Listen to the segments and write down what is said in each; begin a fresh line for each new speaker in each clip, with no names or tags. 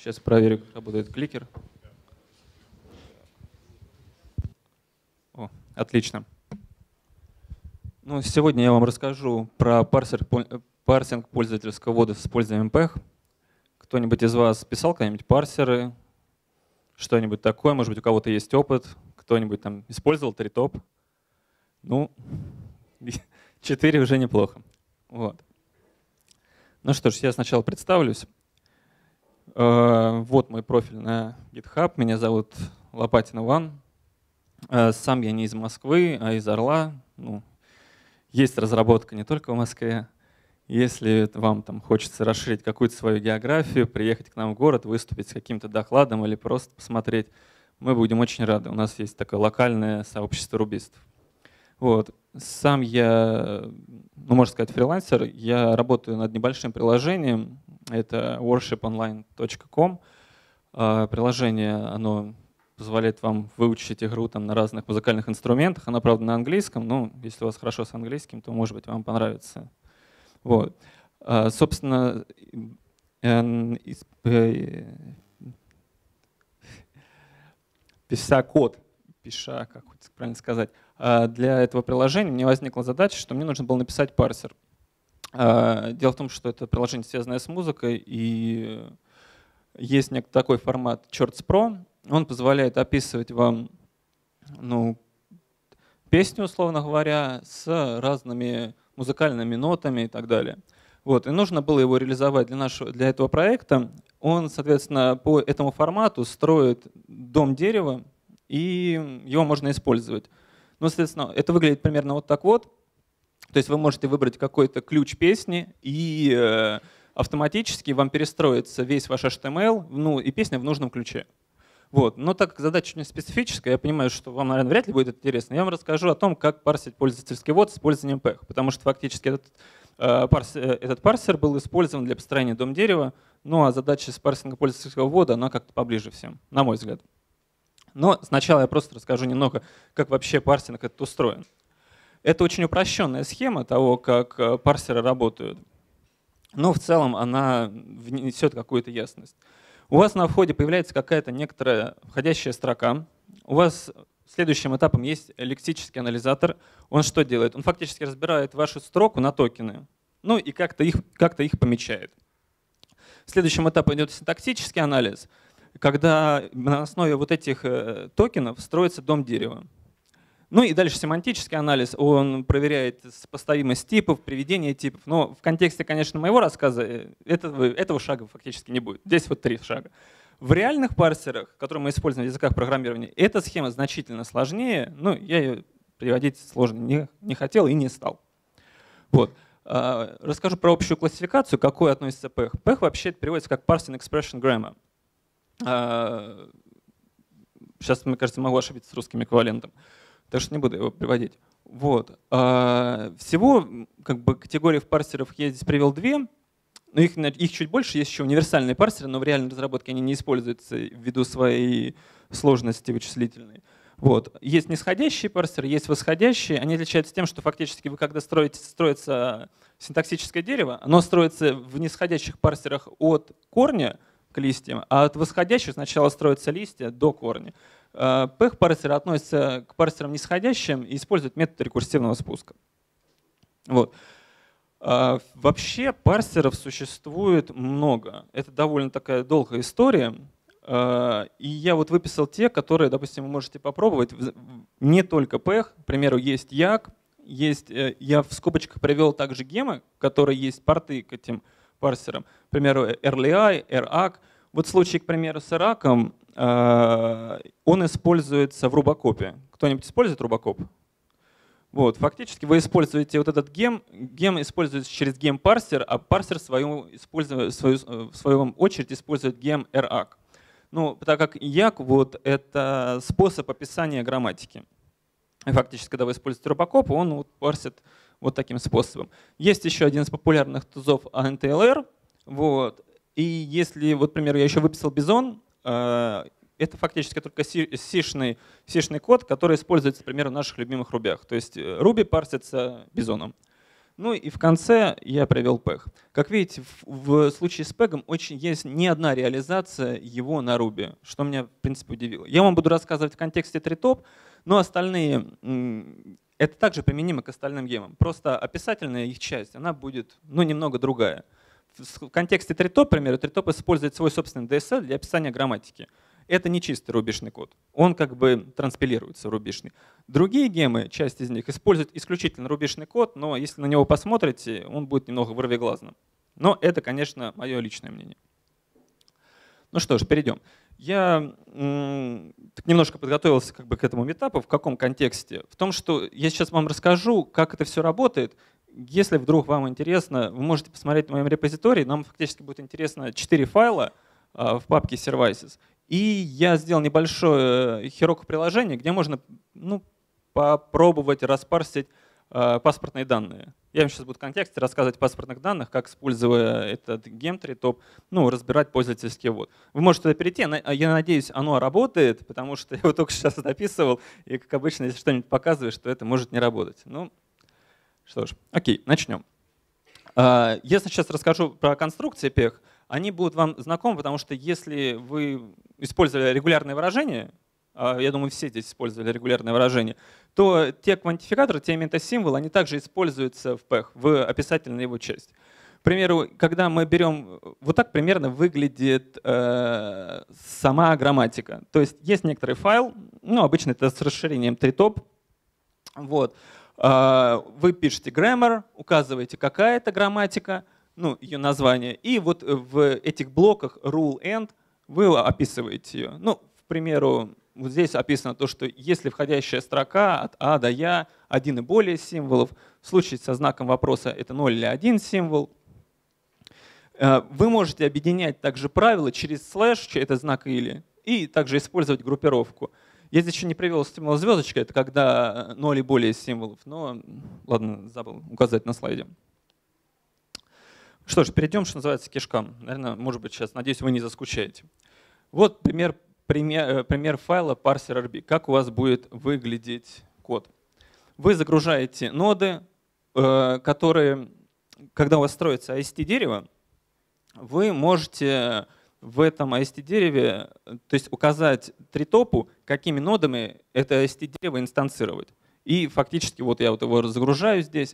Сейчас проверю, как работает кликер. О, отлично. Ну, сегодня я вам расскажу про парсинг пользовательского ввода с использованием PEG. Кто-нибудь из вас писал когда-нибудь парсеры? Что-нибудь такое? Может быть, у кого-то есть опыт? Кто-нибудь там использовал Tritop? Ну, 4 уже неплохо. Вот. Ну что ж, я сначала представлюсь. Вот мой профиль на GitHub. Меня зовут Лопатин Иван. Сам я не из Москвы, а из Орла. Ну, есть разработка не только в Москве. Если вам там хочется расширить какую-то свою географию, приехать к нам в город, выступить с каким-то докладом или просто посмотреть, мы будем очень рады. У нас есть такое локальное сообщество рубистов. Вот. Сам я, ну, можно сказать, фрилансер. Я работаю над небольшим приложением. Это worshiponline.com. Приложение, оно позволяет вам выучить игру там на разных музыкальных инструментах. Она, правда, на английском, но если у вас хорошо с английским, то, может быть, вам понравится. Вот. Собственно, пиша код, как правильно сказать, для этого приложения мне возникла задача, что мне нужно было написать парсер. Дело в том, что это приложение, связанное с музыкой, и есть такой формат Chords Pro. Он позволяет описывать вам, ну, песню, условно говоря, с разными музыкальными нотами и так далее. Вот. И нужно было его реализовать для этого проекта. Он, соответственно, по этому формату строит дом дерева, и его можно использовать. Ну, соответственно, это выглядит примерно вот так вот. То есть вы можете выбрать какой-то ключ песни, и автоматически вам перестроится весь ваш HTML, ну, и песня в нужном ключе. Вот. Но так как задача очень специфическая, я понимаю, что вам, наверное, вряд ли будет это интересно, я вам расскажу о том, как парсить пользовательский ввод с использованием PEG. Потому что фактически этот парсер был использован для построения дом дерева, ну а задача с парсингом пользовательского ввода, она как-то поближе всем, на мой взгляд. Но сначала я просто расскажу немного, как вообще парсинг этот устроен. Это очень упрощенная схема того, как парсеры работают. Но в целом она внесет какую-то ясность. У вас на входе появляется какая-то некоторая входящая строка. У вас следующим этапом есть лексический анализатор. Он что делает? Он фактически разбирает вашу строку на токены, ну и как-то их помечает. Следующим этапом идет синтаксический анализ, когда на основе вот этих токенов строится дом дерева. Ну и дальше семантический анализ, он проверяет сопоставимость типов, приведение типов. Но в контексте, конечно, моего рассказа этого шага фактически не будет. Здесь вот 3 шага. В реальных парсерах, которые мы используем в языках программирования, эта схема значительно сложнее. Ну, я ее приводить сложно не хотел и не стал. Вот. Расскажу про общую классификацию, к какой относится PEG. PEG вообще переводится как Parsing Expression Grammar. Сейчас, мне кажется, могу ошибиться с русским эквивалентом. Так что не буду его приводить. Вот. Всего как бы, категорий парсеров я здесь привел 2. Но их чуть больше. Есть еще универсальные парсеры, но в реальной разработке они не используются ввиду своей сложности вычислительной. Вот. Есть нисходящие парсеры, есть восходящие. Они отличаются тем, что фактически вы, когда строится синтаксическое дерево, оно строится в нисходящих парсерах от корня к листьям, а от восходящих сначала строятся листья до корня. PEG-парсеры относятся к парсерам нисходящим и используют метод рекурсивного спуска. Вот. Вообще парсеров существует много. Это довольно такая долгая история. И я вот выписал те, которые, допустим, вы можете попробовать. Не только PEG, к примеру, есть YAG, я в скобочках привел также гемы, которые есть порты к этим парсерам. К примеру, RLI, RAC. Вот в случае, к примеру, с RAC, он используется в рубокопе. Кто-нибудь использует рубокоп? Вот, фактически вы используете вот этот гем используется через гем-парсер, а парсер в свою очередь использует гем RAC. Ну, так как YAG вот, это способ описания грамматики. И фактически, когда вы используете рубокоп, он вот парсит вот таким способом. Есть еще один из популярных тузов NTLR. Вот. И если, вот, к примеру, я еще выписал Bison, это фактически только C-шный код, который используется, например, в наших любимых Ruby'ах. То есть Ruby парсится Bison. Ну и в конце я привел пэг. Как видите, в случае с пэгом очень есть не одна реализация его на Ruby, что меня в принципе удивило. Я вам буду рассказывать в контексте Treetop, но остальные это также применимо к остальным гемам. Просто описательная их часть, она будет немного другая. В контексте Treetop, к примеру, Treetop использует свой собственный DSL для описания грамматики. Это не чистый рубишный код. Он как бы транспилируется в рубишный. Другие гемы, часть из них, используют исключительно рубишный код, но если на него посмотрите, он будет немного вырвиглазным. Но это, конечно, мое личное мнение. Ну что ж, перейдем. Я немножко подготовился как бы к этому митапу. В каком контексте? В том, что я сейчас вам расскажу, как это все работает. Если вдруг вам интересно, вы можете посмотреть в моем репозитории. Нам фактически будет интересно 4 файла в папке Services. И я сделал небольшое Heroku-приложение, где можно попробовать распарсить паспортные данные. Я вам сейчас буду в контексте рассказывать о паспортных данных, как, используя этот гем Treetop, разбирать пользовательский ввод. Вы можете туда перейти. Я надеюсь, оно работает, потому что я его только сейчас записывал, и, как обычно, если что-нибудь показываешь, то это может не работать. Ну, что ж, окей, начнем. Если сейчас расскажу про конструкции PEG, они будут вам знакомы, потому что если вы использовали регулярные выражения, я думаю, все здесь использовали регулярные выражения, то те квантификаторы, те метасимволы, они также используются в PEG, в описательной его части. К примеру, когда мы берем, вот так примерно выглядит сама грамматика. То есть есть некоторый файл, обычно это с расширением Treetop. Вот. Вы пишете grammar, указываете, какая это грамматика, ее название, и вот в этих блоках rule end вы описываете ее. К примеру, вот здесь описано то, что если входящая строка от А до Я один и более символов, в случае со знаком вопроса это 0 или 1 символ. Вы можете объединять также правила через слэш, это знак или, и также использовать группировку. Я здесь еще не привел символ звездочка, это когда 0 и более символов, но ладно, забыл указать на слайде. Что ж, перейдем, что называется, к кишкам. Наверное, может быть, сейчас, надеюсь, вы не заскучаете. Вот пример файла parser.rb. Как у вас будет выглядеть код? Вы загружаете ноды, которые, когда у вас строится AST-дерево, вы можете в этом AST-дереве, то есть указать Treetop, какими нодами это AST-дерево инстанцировать. И фактически вот я вот его загружаю здесь.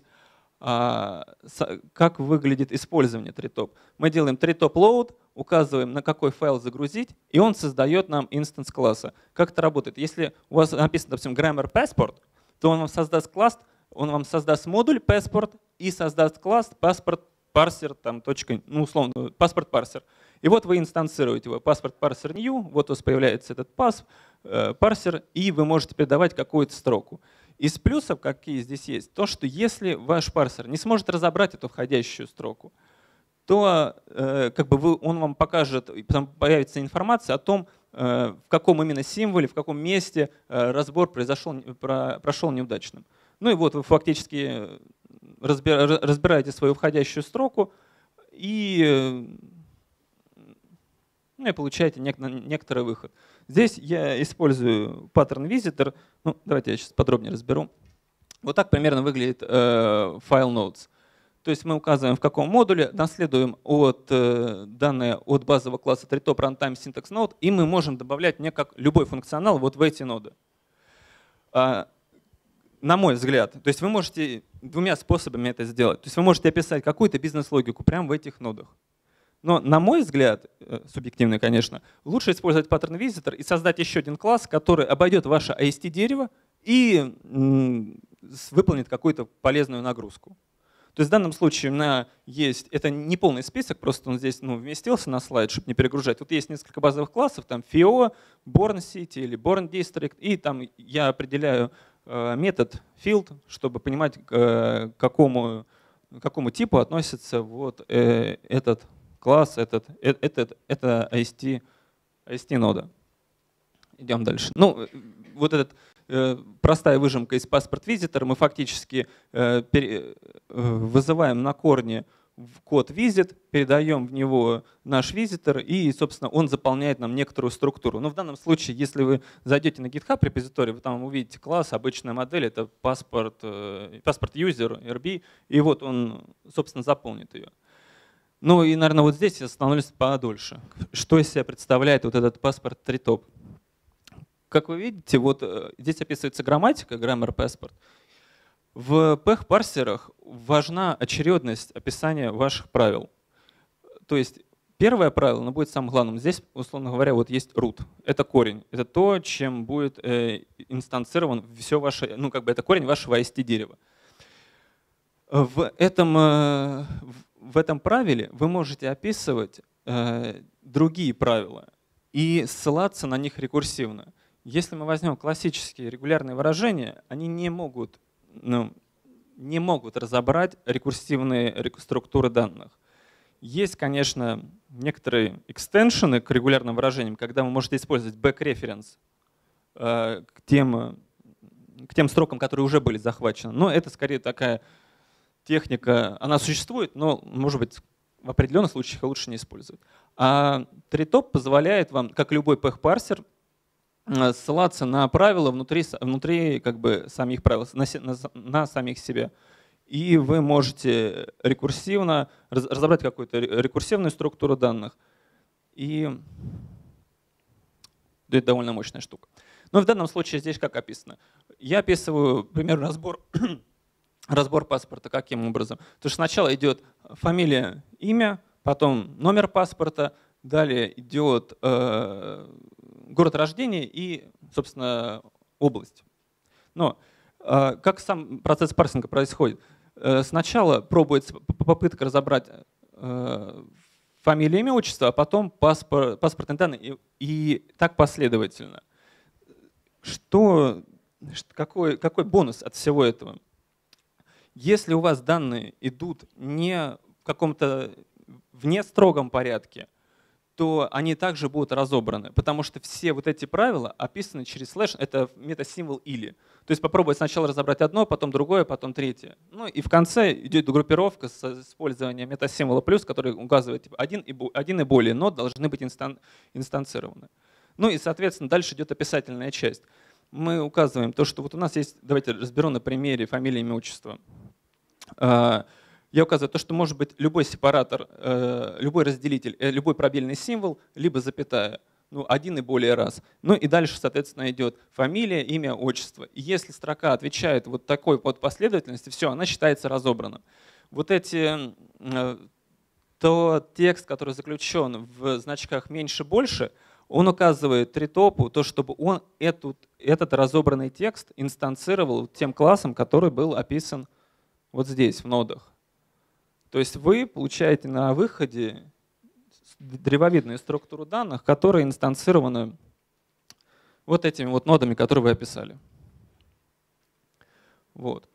Как выглядит использование Treetop? Мы делаем Treetop load, указываем, на какой файл загрузить, и он создает нам инстанс класса. Как это работает? Если у вас написано, допустим, grammar passport, то он вам создаст класс, он вам создаст модуль passport и создаст класс passport parser, условно, passport parser. И вот вы инстанцируете его passport parser new, вот у вас появляется этот парсер, и вы можете передавать какую-то строку. Из плюсов, какие здесь есть, то, что если ваш парсер не сможет разобрать эту входящую строку, то он вам покажет, и потом появится информация о том, в каком именно символе, в каком месте разбор прошел неудачным. Ну и вот вы фактически разбираете свою входящую строку и получаете некоторый выход. Здесь я использую pattern visitor. Давайте я сейчас подробнее разберу. Вот так примерно выглядит файл nodes. То есть мы указываем, в каком модуле, наследуем данные от базового класса Treetop runtime syntax node, и мы можем добавлять любой функционал вот в эти ноды. На мой взгляд, то есть вы можете двумя способами это сделать. То есть вы можете описать какую-то бизнес-логику прямо в этих нодах. Но, на мой взгляд, субъективно, конечно, лучше использовать pattern visitor и создать еще один класс, который обойдет ваше AST-дерево и выполнит какую-то полезную нагрузку. То есть в данном случае у меня есть, это не полный список, просто он здесь вместился на слайд, чтобы не перегружать. Тут есть несколько базовых классов, там FIO, Born City или Born District, и там я определяю метод field, чтобы понимать, к какому типу относится вот этот класс, это AST-нода. Идем дальше. Вот эта простая выжимка из паспорт visitor, мы фактически вызываем на корне в код visit, передаем в него наш визитор, и, собственно, он заполняет нам некоторую структуру. Но в данном случае, если вы зайдете на GitHub репозиторий, вы там увидите класс, обычная модель, это паспорт user, RB, и вот он, собственно, заполнит ее. Ну и, наверное, вот здесь я остановлюсь подольше. Что из себя представляет вот этот паспорт TreeTop? Как вы видите, вот здесь описывается грамматика, grammar passport. В PEG-парсерах важна очередность описания ваших правил. То есть первое правило, оно будет самым главным. Здесь, условно говоря, вот есть root. Это корень. Это то, чем будет инстанцирован все ваше, ну как бы это корень вашего IST-дерева. В этом правиле вы можете описывать другие правила и ссылаться на них рекурсивно. Если мы возьмем классические регулярные выражения, они не могут разобрать рекурсивные структуры данных. Есть, конечно, некоторые экстеншены к регулярным выражениям, когда вы можете использовать back-reference к тем строкам, которые уже были захвачены. Но это скорее такая техника, она существует, но, может быть, в определенных случаях лучше не использовать. А TreeTop позволяет вам, как любой PEG-парсер, ссылаться на правила внутри как бы самих правил, на самих себя. И вы можете рекурсивно разобрать какую-то рекурсивную структуру данных. И это довольно мощная штука. Но в данном случае здесь как описано? Я описываю, например, разбор паспорта каким образом. То есть сначала идет фамилия, имя, потом номер паспорта, далее идет город рождения и, собственно, область. Но как сам процесс парсинга происходит? Сначала пробуется попытка разобрать фамилию, имя, отчество, а потом паспортные данные и так последовательно. Какой бонус от всего этого? Если у вас данные идут не в каком-то вне строгом порядке, то они также будут разобраны, потому что все вот эти правила описаны через слэш, это метасимвол или. То есть попробовать сначала разобрать одно, потом другое, потом третье. Ну и в конце идет группировка с использованием метасимвола плюс, который указывает типа, один и более нод должны быть инстанцированы. Ну и, соответственно, дальше идет описательная часть. Мы указываем то, что вот у нас есть, давайте разберу на примере фамилия, имя, отчество. Я указываю то, что может быть любой сепаратор, любой разделитель, любой пробельный символ, либо запятая, ну, один и более раз. Ну и дальше, соответственно, идет фамилия, имя, отчество. И если строка отвечает вот такой вот последовательности, все, она считается разобранным. Вот то текст, который заключен в значках меньше-больше, он указывает TreeTop, то, чтобы он этот разобранный текст инстанцировал тем классом, который был описан вот здесь, в нодах. То есть вы получаете на выходе древовидную структуру данных, которые инстанцированы вот этими вот нодами, которые вы описали. Вот,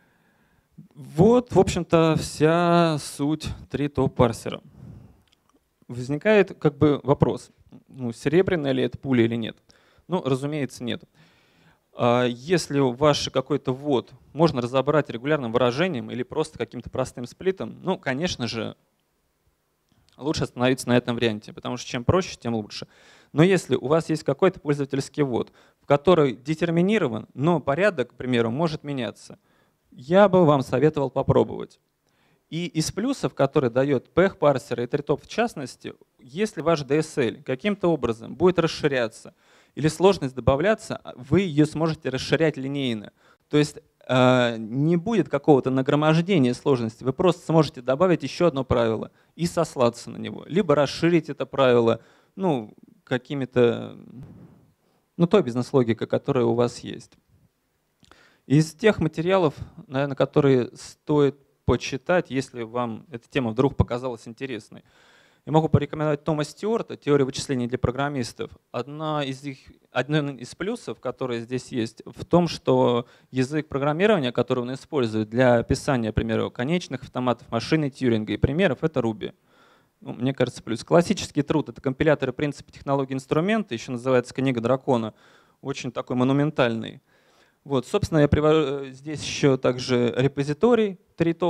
в общем-то, вся суть TreeTop парсера. Возникает как бы вопрос, ну, серебряная ли это пуля или нет? Ну, разумеется, нет. Если ваш какой-то ввод можно разобрать регулярным выражением или просто каким-то простым сплитом, ну, конечно же, лучше остановиться на этом варианте, потому что чем проще, тем лучше. Но если у вас есть какой-то пользовательский ввод, в который детерминирован, но порядок, к примеру, может меняться, я бы вам советовал попробовать. И из плюсов, которые дает PEG-парсер и TreeTop в частности, если ваш DSL каким-то образом будет расширяться, или сложность добавляться, вы ее сможете расширять линейно. То есть не будет какого-то нагромождения сложности, вы просто сможете добавить еще одно правило и сослаться на него. Либо расширить это правило ну, какими-то, ну, той бизнес-логикой, которая у вас есть. Из тех материалов, наверное, которые стоит почитать, если вам эта тема вдруг показалась интересной, я могу порекомендовать Тома Стюарта «Теория вычислений для программистов». Один из плюсов, которые здесь есть, в том, что язык программирования, который он использует для описания, например, конечных автоматов, машины Тьюринга и примеров, это Ruby. Ну, мне кажется, плюс. Классический труд — это компиляторы принципы технологии инструмента, еще называется «Книга дракона», очень такой монументальный. Вот, собственно, я привожу здесь еще также репозиторий TreeTop,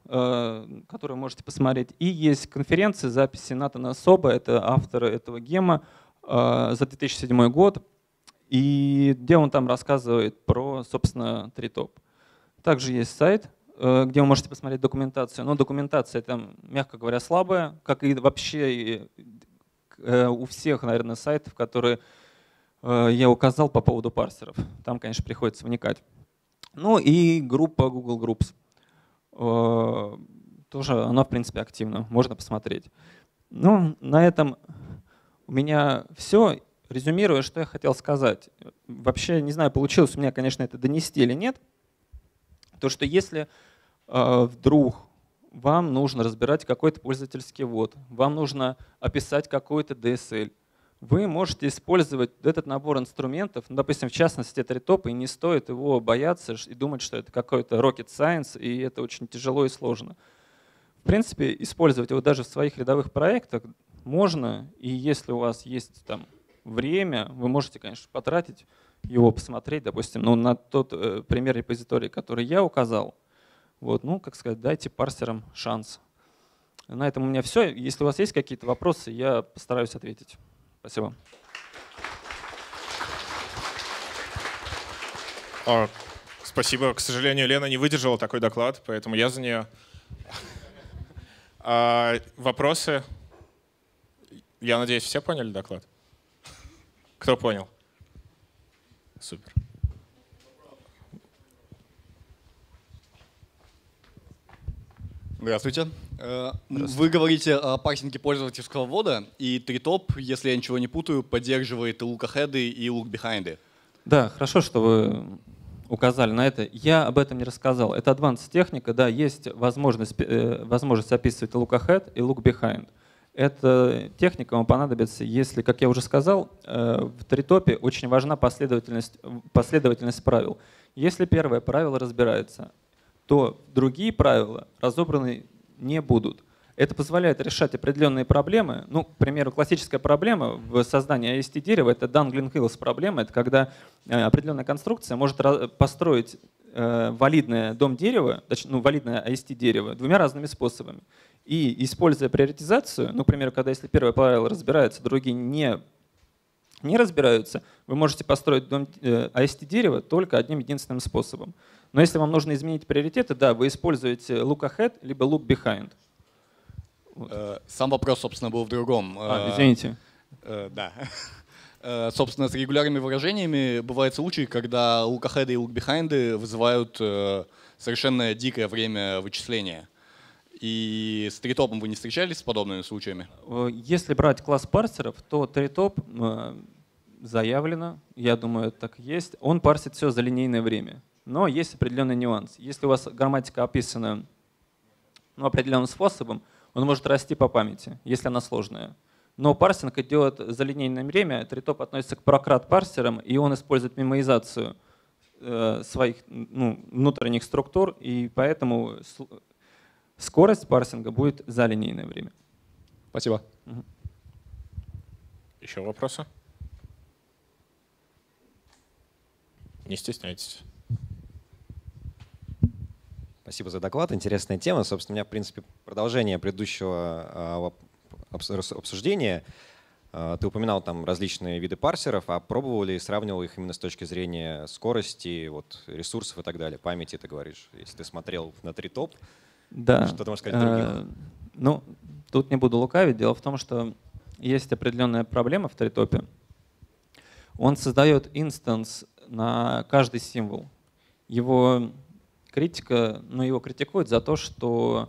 который вы можете посмотреть. И есть конференции, записи Натана Соба, это автор этого гема, за 2007 год, и где он там рассказывает про, собственно, Treetop. Также есть сайт, где вы можете посмотреть документацию, но документация там, мягко говоря, слабая, как и вообще у всех, наверное, сайтов, которые я указал по поводу парсеров. Там, конечно, приходится вникать. Ну и группа Google Groups. Тоже она, в принципе, активна, можно посмотреть. Ну, на этом у меня все. Резюмируя, что я хотел сказать. Вообще, не знаю, получилось у меня, конечно, это донести или нет. То, что если вдруг вам нужно разбирать какой-то пользовательский ввод, вам нужно описать какой-то DSL, вы можете использовать этот набор инструментов, ну, допустим, в частности, это Treetop, и не стоит его бояться и думать, что это какой-то rocket science, и это очень тяжело и сложно. В принципе, использовать его даже в своих рядовых проектах можно, и если у вас есть там время, вы можете, конечно, потратить его, посмотреть, допустим, ну, на тот пример репозитория, который я указал. Вот, ну, как сказать, дайте парсерам шанс. На этом у меня все. Если у вас есть какие-то вопросы, я постараюсь ответить. Спасибо.
Спасибо. К сожалению, Лена не выдержала такой доклад, поэтому я за нее. Вопросы? Я надеюсь, все поняли доклад? Кто понял? Супер.
Здравствуйте. Вы говорите о парсинге пользовательского ввода, и Treetop, если я ничего не путаю, поддерживает и look-ahead, и look-behind.
Да, хорошо, что вы указали на это. Я об этом не рассказал. Это advanced техника, да, есть возможность описывать и look-ahead, и look-behind. Эта техника вам понадобится, если, как я уже сказал, в Treetop очень важна последовательность правил. Если первое правило разбирается, то другие правила разобраны не будут. Это позволяет решать определенные проблемы. Ну, к примеру, классическая проблема в создании AST-дерева — это Dunning-Hills проблема. Это когда определенная конструкция может построить валидное дом-дерево, ну, валидное AST-дерево двумя разными способами. И используя приоритизацию, ну, к примеру, когда если первое правило разбирается, другие не разбираются, вы можете построить AST-дерево только одним единственным способом. Но если вам нужно изменить приоритеты, да, вы используете look ahead либо look behind.
Вот. Сам вопрос, собственно, был в другом.
Извините.
Да. Собственно, с регулярными выражениями бывают случаи, когда look ahead и look behind вызывают совершенно дикое время вычисления. И с Treetop вы не встречались с подобными случаями?
Если брать класс парсеров, то Treetop заявлено, я думаю, так и есть, он парсит все за линейное время. Но есть определенный нюанс. Если у вас грамматика описана определенным способом, он может расти по памяти, если она сложная. Но парсинг идет за линейное время, Treetop относится к прократ-парсерам, и он использует мемоизацию своих внутренних структур, и поэтому скорость парсинга будет за линейное время.
Спасибо.
Еще вопросы? Не стесняйтесь.
Спасибо за доклад. Интересная тема. Собственно, у меня, в принципе, продолжение предыдущего обсуждения. Ты упоминал там различные виды парсеров, а пробовал ли, сравнивал их именно с точки зрения скорости, вот, ресурсов и так далее? Памяти, ты говоришь, если ты смотрел на Treetop,
да.
Что ты можешь сказать других?
Ну, тут не буду лукавить. Дело в том, что есть определенная проблема в Treetop. Он создает инстанс на каждый символ. Его критикуют за то, что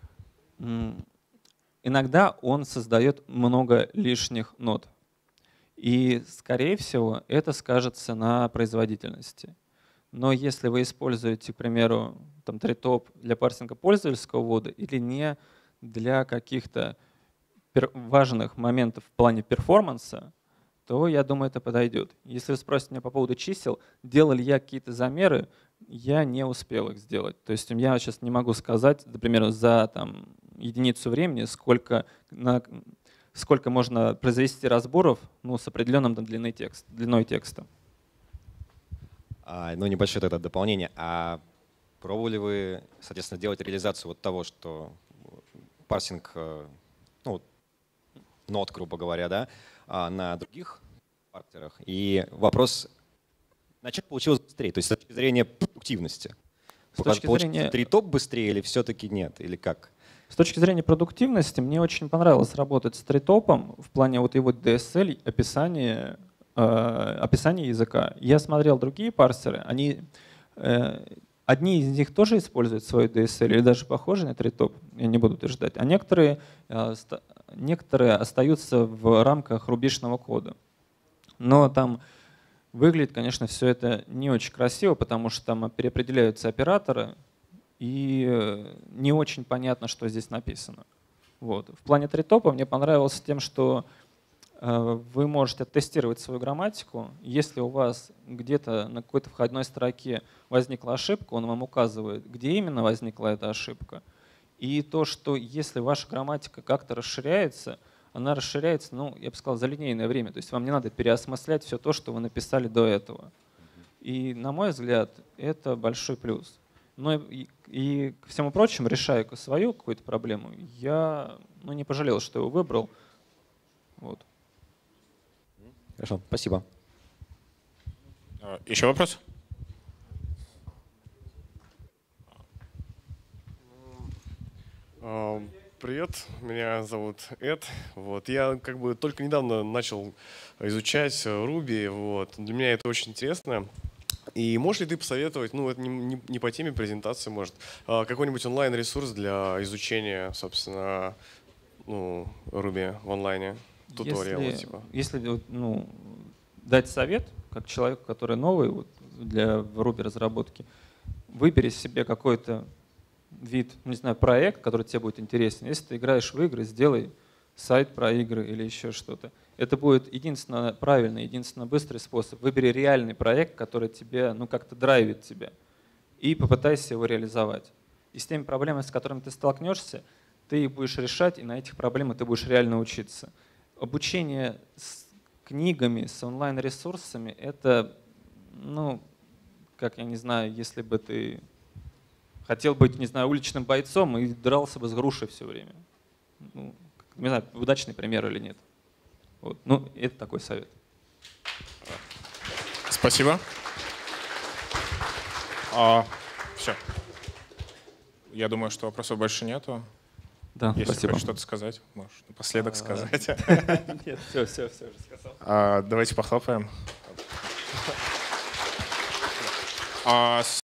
иногда он создает много лишних нод. И, скорее всего, это скажется на производительности. Но если вы используете, к примеру, там, Treetop для парсинга пользовательского ввода или не для каких-то важных моментов в плане перформанса, то, я думаю, это подойдет. Если вы спросите меня по поводу чисел, делал ли я какие-то замеры, я не успел их сделать. То есть я сейчас не могу сказать, например, за там, единицу времени, сколько можно произвести разборов с определенным длиной текста.
Ну, небольшое тогда дополнение. А Пробовали вы, соответственно, делать реализацию вот того, что парсинг, ну, вот, нот, грубо говоря, да, на других парсерах? И вопрос, начать получилось быстрее, то есть с точки зрения продуктивности.
С точки зрения...
Тритоп быстрее или все-таки нет, или как?
С точки зрения продуктивности мне очень понравилось работать с тритопом в плане вот его DSL, описания языка. Я смотрел другие парсеры, одни из них тоже используют свой DSL или даже похожий на тритоп, я не буду утверждать, а некоторые остаются в рамках рубежного кода. Но там выглядит, конечно, все это не очень красиво, потому что там переопределяются операторы, и не очень понятно, что здесь написано. Вот. В плане тритопа мне понравилось тем, что вы можете тестировать свою грамматику. Если у вас где-то на какой-то входной строке возникла ошибка, он вам указывает, где именно возникла эта ошибка. И то, что если ваша грамматика как-то расширяется, она расширяется, ну, я бы сказал, за линейное время. То есть вам не надо переосмыслять все то, что вы написали до этого. И, на мой взгляд, это большой плюс. Но и ко всему прочему, решая свою какую-то проблему, я не пожалел, что его выбрал. Вот.
Хорошо, спасибо.
Еще вопрос?
Привет, меня зовут Эд. Вот. Я как бы только недавно начал изучать Ruby. Вот. Для меня это очень интересно. И можешь ли ты посоветовать, ну это не по теме презентации, может, какой-нибудь онлайн-ресурс для изучения, собственно, ну, Ruby в онлайне? Туториалы, типа.
Если дать совет, как человеку, который новый для Ruby разработки, выбери себе какой-то вид, не знаю, проект, который тебе будет интересен. Если ты играешь в игры, сделай сайт про игры или еще что-то. Это будет единственно правильный, единственно быстрый способ. Выбери реальный проект, который тебе, как-то драйвит тебя, и попытайся его реализовать. И с теми проблемами, с которыми ты столкнешься, ты их будешь решать, и на этих проблемах ты будешь реально учиться. Обучение с книгами, с онлайн-ресурсами — это, как я не знаю, если бы ты хотел быть, не знаю, уличным бойцом и дрался бы с грушей все время. Не знаю, удачный пример или нет. Вот. Это такой совет.
Спасибо. Все. Я думаю, что вопросов больше нету.
Да,
если
спасибо.
хочешь что-то сказать, можешь напоследок сказать.
Нет, все уже сказал.
Давайте похлопаем.